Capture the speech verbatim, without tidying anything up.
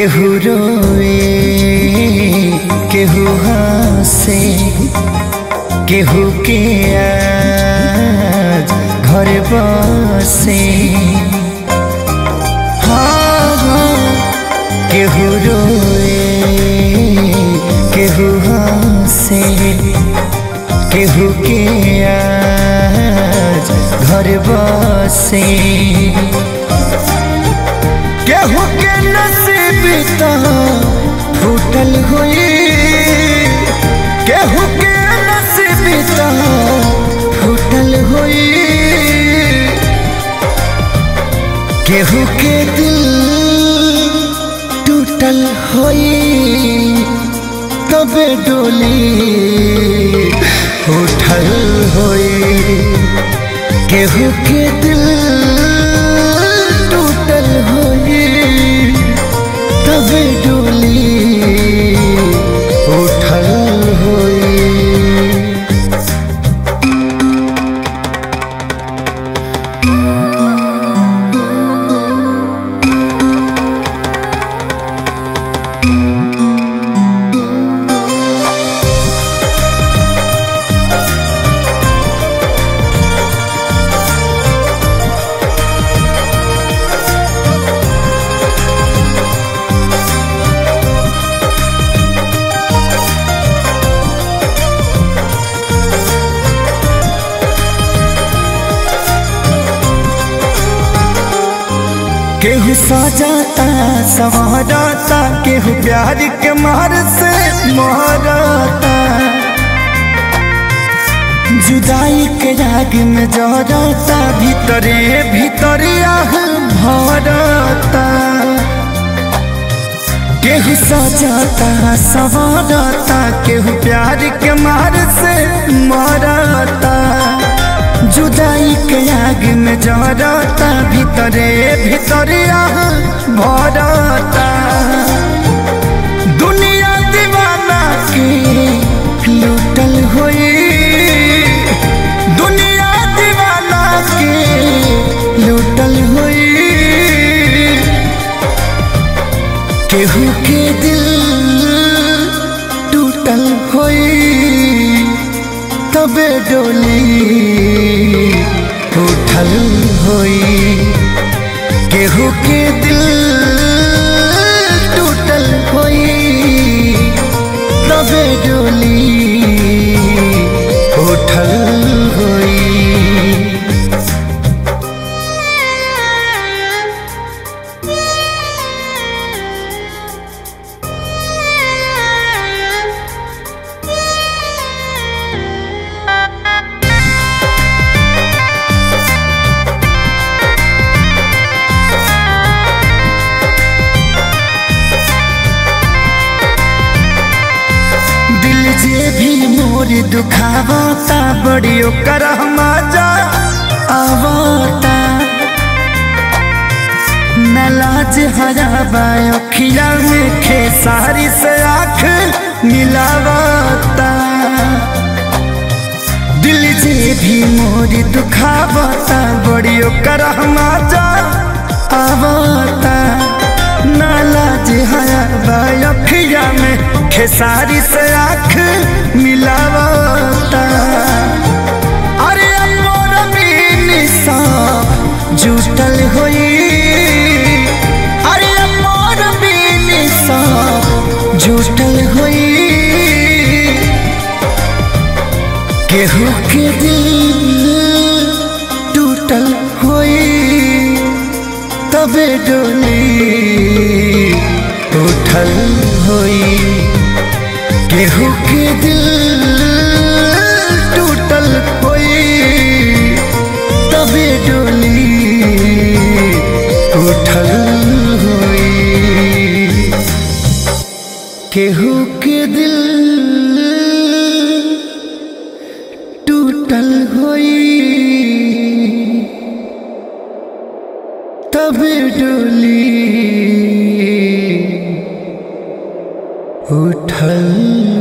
केहू रोए केहू हंसे केहू के आज घर बसे। हाँ हाँ केहू रोए केहू हंसे केहू के आज घर बसे। केहू के नसीब तो फूटल हुई केहू के नसीब तो फूटल हुई केहू के दिल टूटल हुई तबे डोली उठल हुई। केहू के दिल टूटल हुई तबे डोली उठल हुई। केहू सजाता संवरता केहू प्यार के मार से मारता। जुदाई के राग में जरता भीतरे भीतरे आह भरता। केहू सजाता संवरता केहू प्यार के मार से मारता। जुदाई के आग में जरता भीतरे भीतरे आह भरता। दुनिया दीवाना के लूटल हुई दुनिया दीवाना के लूटल हुई। केहू के दिल टूटल हुई तबे डोली उठल हुई। केहू के दिल टूटल हुई तबे डोली उठल हुई। जे भी मोर दुखावता बड़ी ओकर मजा आवता। न लाज हराबा अखिया में खेसारी से आँख मिलावता। दिल जे भी मोर दुखावता बड़ी ओकर मजा आवता। न लाज हराबा अखिया में खेसारी से आँख मिलावता। अरे मोर सा जुटल हुई अरे मोर सा जुटल हुई। केहू के दिल टूटल हुई तबे डोली उठल हुई। केहू के दिल टूटल हुई तबे डोली उठल हुई। केहू के दिल टूटल हुई तबे डोली उठल